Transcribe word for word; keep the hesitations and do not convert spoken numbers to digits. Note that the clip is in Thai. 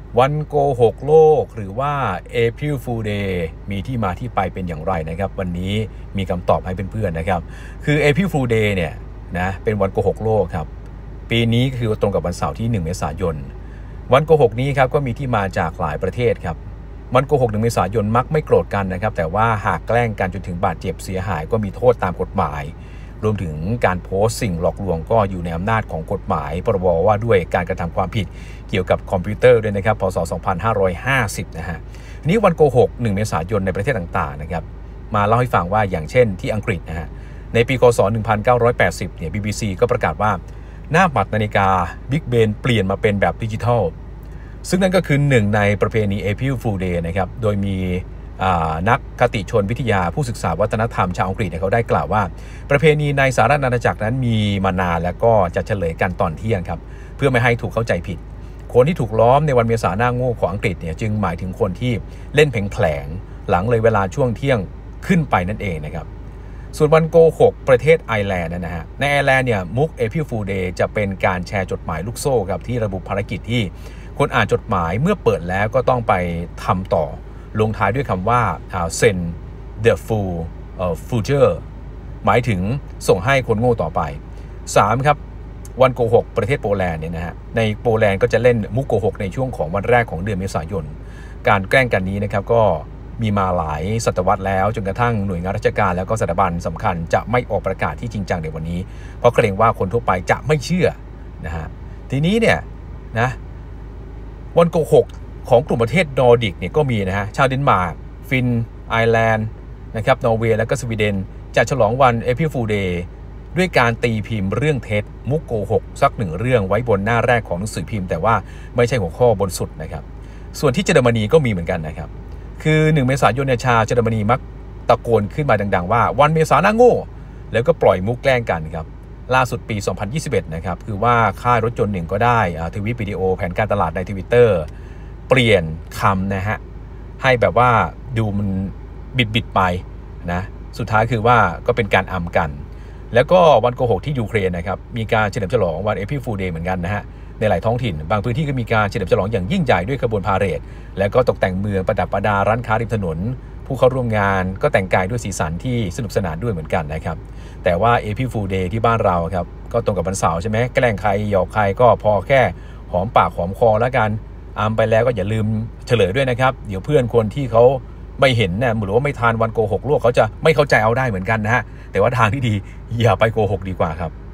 วันโกหกโลกหรือว่า April Fool Day มีที่มาที่ไปเป็นอย่างไรนะครับวันนี้มีคำตอบให้เพื่อนๆนะครับคือ April Fool Day เนี่ยนะเป็นวันโกหกโลกครับปีนี้คือตรงกับวันเสาร์ที่หนึ่งเมษายนวันโกหกนี้ครับก็มีที่มาจากหลายประเทศครับวันโกหกหนึ่งเมษายนมักไม่โกรธกันนะครับแต่ว่าหากแกล้งกันจนถึงบาดเจ็บเสียหายก็มีโทษตามกฎหมายรวมถึงการโพสต์สิ่งหลอกลวงก็อยู่ในอำนาจของกฎหมายพรบว่าด้วยการกระทำความผิดเกี่ยวกับคอมพิวเตอร์ด้วยนะครับพศสองพันห้าร้อยห้าสิบนะฮะนี้วันโกหกหนึ่งเมษายนในประเทศต่างๆนะครับมาเล่าให้ฟังว่าอย่างเช่นที่อังกฤษนะฮะในปีคศหนึ่งพันเก้าร้อยแปดสิบเนี่ย บี บี ซี ก็ประกาศว่าหน้าปัดนาฬิกา Big Ben เปลี่ยนมาเป็นแบบดิจิทัลซึ่งนั่นก็คือหนึ่งในประเพณี April Fool Day นะครับโดยมีนักคติชนวิทยาผู้ศึกษาวัฒนธรรมชาวอังกฤษเขาได้กล่าวว่าประเพณีในสหราชอาณาจักรนั้นมีมานานแล้วก็จะเฉลยกันตอนเที่ยงครับเพื่อไม่ให้ถูกเข้าใจผิดคนที่ถูกล้อมในวันเมษาหน้าโง่ของอังกฤษเนี่ยจึงหมายถึงคนที่เล่นเพลงแผลงหลังเลยเวลาช่วงเที่ยงขึ้นไปนั่นเองนะครับส่วนวันโกหกประเทศไอร์แลนด์นะฮะในไอร์แลนด์เนี่ยมุก April Fool Day จะเป็นการแชร์จดหมายลูกโซ่ครับที่ระบุภารกิจที่คนอ่านจดหมายเมื่อเปิดแล้วก็ต้องไปทำต่อลงท้ายด้วยคำว่า send the fool future หมายถึงส่งให้คนโง่ต่อไปสามครับวันโกหกประเทศโปแลนด์เนี่ยนะฮะในโปแลนด์ก็จะเล่นมุกโกหกในช่วงของวันแรกของเดือนเมษายนการแกล้งกันนี้นะครับก็มีมาหลายศตวรรษแล้วจนกระทั่งหน่วยงานราชการแล้วก็สถาบันสำคัญจะไม่ออกประกาศที่จริงจังในวันนี้เพราะเกรงว่าคนทั่วไปจะไม่เชื่อนะฮะทีนี้เนี่ยนะวันโกหกของกลุ่มประเทศนอร์ดิกเนี่ยก็มีนะฮะชาวเดนมาร์กฟินไอร์แลนด์นะครับนอร์เวย์และก็สวีเดนจะฉลองวัน April Fool Day ด้วยการตีพิมพ์เรื่องเท็จมุกโกหกสักหนึ่งเรื่องไว้บนหน้าแรกของหนังสือพิมพ์แต่ว่าไม่ใช่หัวข้อบนสุดนะครับส่วนที่เยอรมนีก็มีเหมือนกันนะครับคือหนึ่งเมษายนชาวเยอรมนีมักตะโกนขึ้นมาดังๆว่าวันเมษาหน้าโง่แล้วก็ปล่อยมุกแกล้งกันครับล่าสุดปีสองพันยี่สิบเอ็ดนะครับคือว่าค่ายรถยนต์หนึ่งก็ได้ทวิตวิดีโอแผนการตลาดใน Twitterเปลี่ยนคำนะฮะให้แบบว่าดูมันบิดบิดไปนะสุดท้ายคือว่าก็เป็นการอำกันแล้วก็วันโกหกที่ยูเครนนะครับมีการเฉลิมฉลองวัน April Fool Day เหมือนกันนะฮะในหลายท้องถิ่นบางพื้นที่ก็มีการเฉลิมฉลองอย่างยิ่งใหญ่ด้วยขบวนพาเหรดแล้วก็ตกแต่งเมืองประดับประดาร้านค้าริมถนนผู้เข้าร่วมงานก็แต่งกายด้วยสีสันที่สนุกสนานด้วยเหมือนกันนะครับแต่ว่า April Fool Day ที่บ้านเราครับก็ตรงกับวันเสาร์ใช่ไหมแกล้งใครหยอกใครก็พอแค่หอมปากหอมคอแล้วกันอามไปแล้วก็อย่าลืมเฉลยด้วยนะครับเดี๋ยวเพื่อนคนที่เขาไม่เห็นเนี่ยหรือว่าไม่ทานวันโกหกโลกเขาจะไม่เข้าใจเอาได้เหมือนกันนะฮะแต่ว่าทางที่ดีอย่าไปโกหกดีกว่าครับ